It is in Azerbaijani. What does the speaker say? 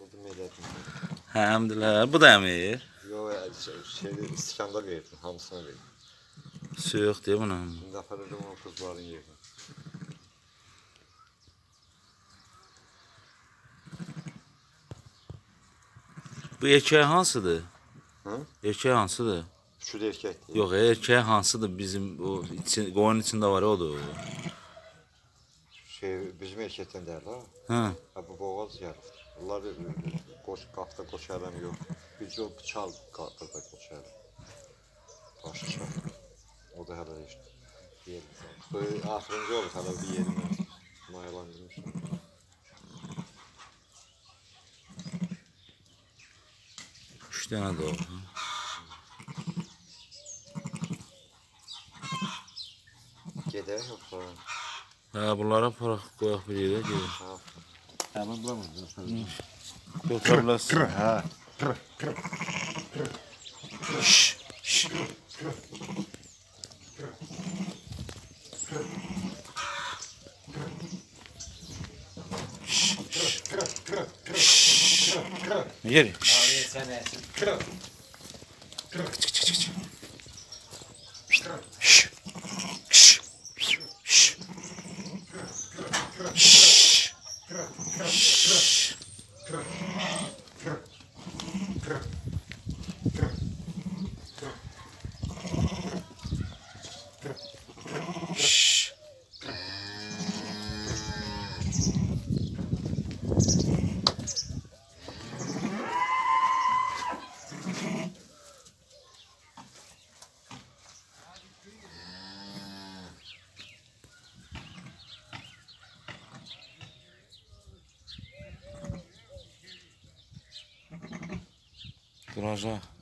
Aldım elədim. Həmdilər. Bu da əmir. Yox, istikanda verdim, hamısına verdim. Su yox deyə buna. İndi aparırdım o kızların yerinə. Bu erkək hansıdır? Hı? Erkək hansıdır? Üçü də erkəkdir. Yox, erkək hansıdır bizim o qoyun içində var ya odur. Bizim erkəkdən deyil ha. Hə. Bu boğaz gəlir. Bunlar qafda qoçarım yox. Bircə o bıçal qafda qoçarım. Başqa. O da hələ işte. Bu axırıncı olur hələ bir yerini mayalandırmışım. Üç dənə də olur. Gedək yoxsa? Hə, bunlara paraq qoyaq bir yerə gedək. Həmin bulamam. Götürə bilərsin. Hə. Yeri. Duracaq.